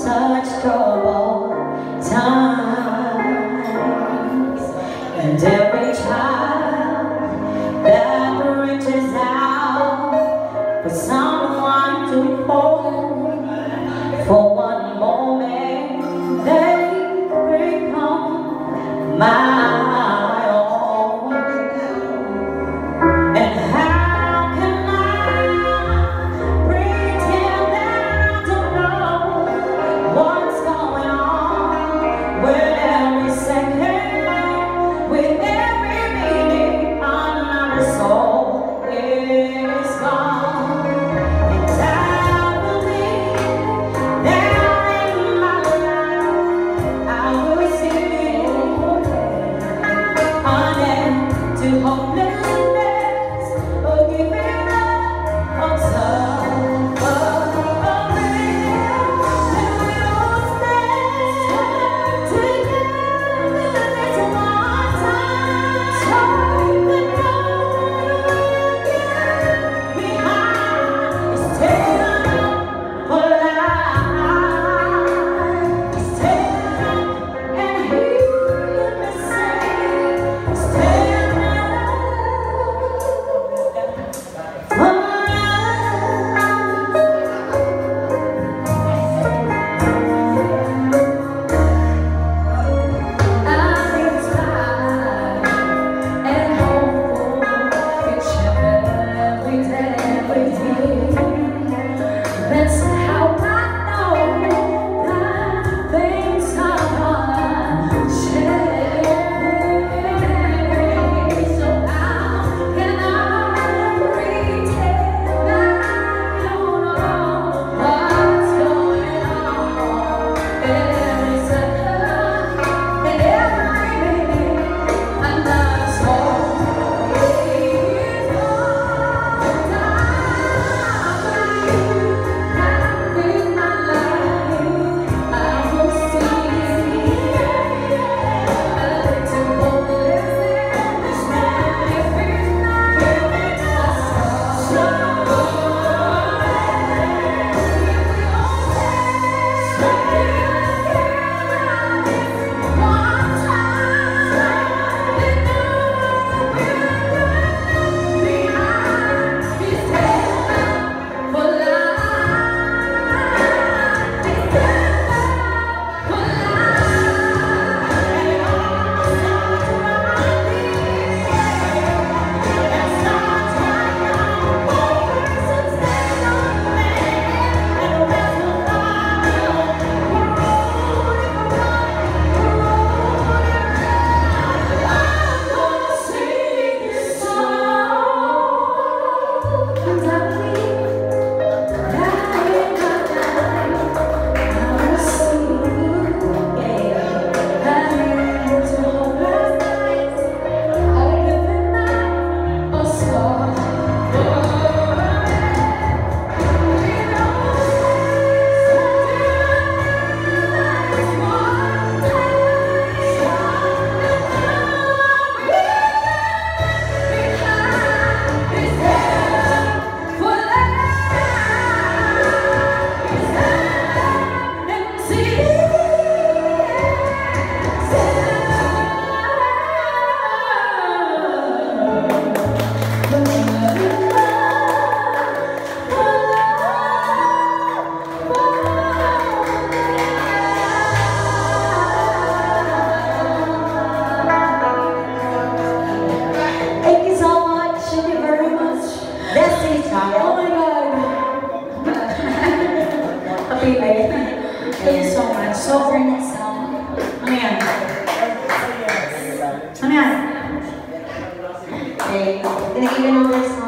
such troubled times, and every child that reaches out for someone to hold for one moment, they become my own. And how can I pretend that I don't know what's going on with every second, with every beating, another soul is gone. And I believe that in my life I will see an end to hopelessness, or giving up on suffering. And we all stand together as one time, so the road behind is taken up for life. It's taken up and healed the same. It's taken up for life. I inspire and hopeful picture every day with you. That's how I know that things are gonna change. So how can I pretend that I don't know what's going on every second, and every minute, another soul is gone. In my life, I will see a little hopelessness, if it's not giving us thank you so much. So for next song, ano yan? Ano yan? Okay, gonna give you another song.